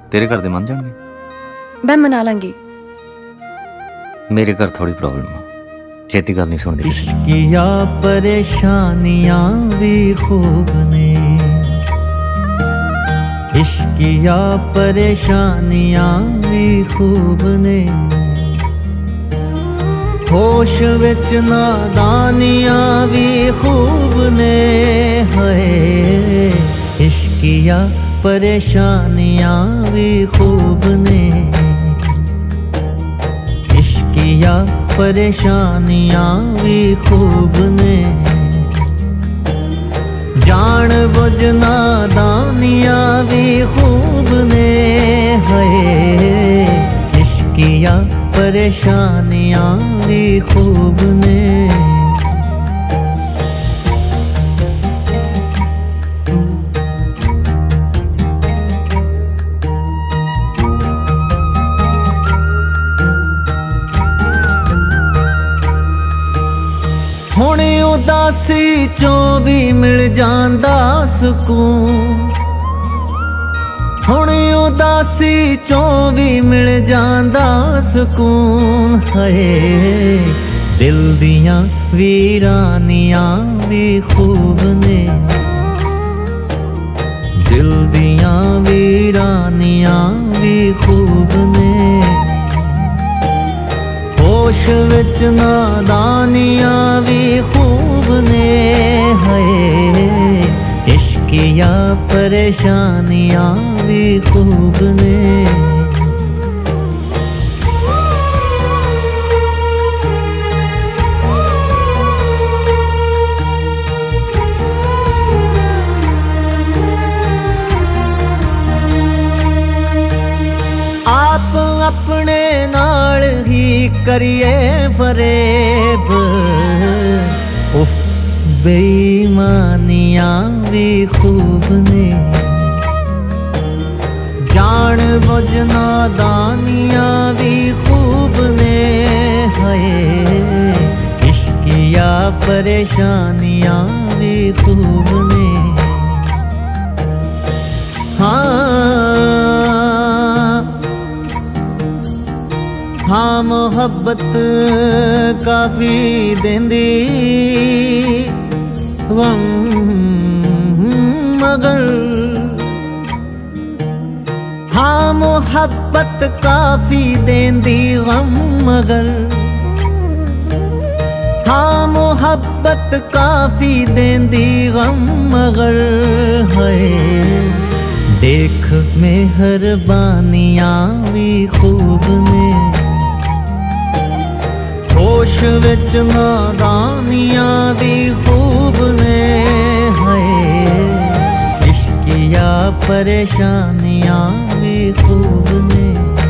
तेरे घर दे मन जाएंगे? मैं मना लांगी। मेरे घर थोड़ी प्रॉब्लम है, छेती गल नहीं सुनती। इश्किया परेशानियां भी खूब ने, इश्किया परेशानियां भी खूब ने, होश विच नादानियां भी खूब ने। है इश्किया परेशानियां भी खूब ने, इश्किया परेशानियां भी खूब ने, जान बुझ नादानियां भी खूब ने। है इश्किया परेशानियां भी खूब ने। हुण उदासी चों भी मिल जांदा सुकून, हुण उदासी चों भी मिल जांदा सुकून। है दिल दियां वीरानियां भी खूब ने, दिल दियां वीरानियां भी खूब ने, होश विच नादानियां भी खूब ने। है इश्किया परेशानियां भी खूब ने। आप अपने नाल ही करिए फरेब, उफ बेईमानियां भी खूब ने, जान बुझ नादानियां भी खूब ने। है इश्किया परेशानियां भी खूब ने। हाँ मोहब्बत काफी देंदी गम मगर, हाँ मोहब्बत काफी देंदी गम मगर, हाँ मोहब्बत काफी देंदी गम मगर। है देख मेहरबानियां भी खूब ने, होश विच नादानियां भी खूब ने। है इश्किया परेशानियां भी खूब ने।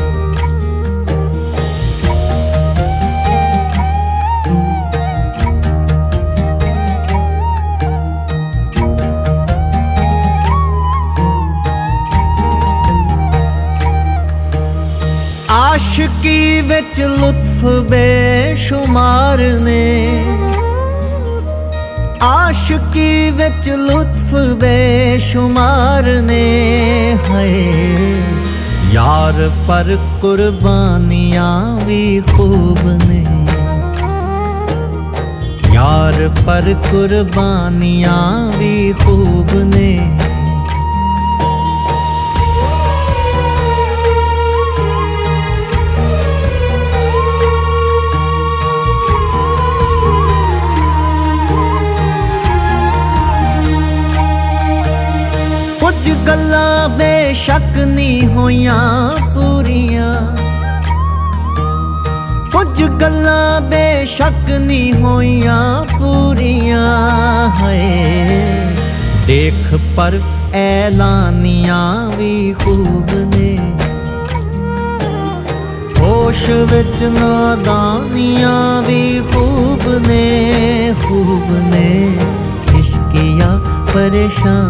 आशिकी विच लुत्फ बेशुमार ने, आशिकी विच लुत्फ बेशुमार ने। है यार पर कुर्बानियां भी खूब ने, यार पर कुर्बानियां भी खूब ने। कुछ गल्लां बेशक नहीं होइयां पूरियां, कुछ गल्लां बेशक नहीं होइयां पूरियां। है देख पर ऐलानियां भी खूब ने, होश विच नादानियां भी खूब ने, खूब ने। इश्किया परेशान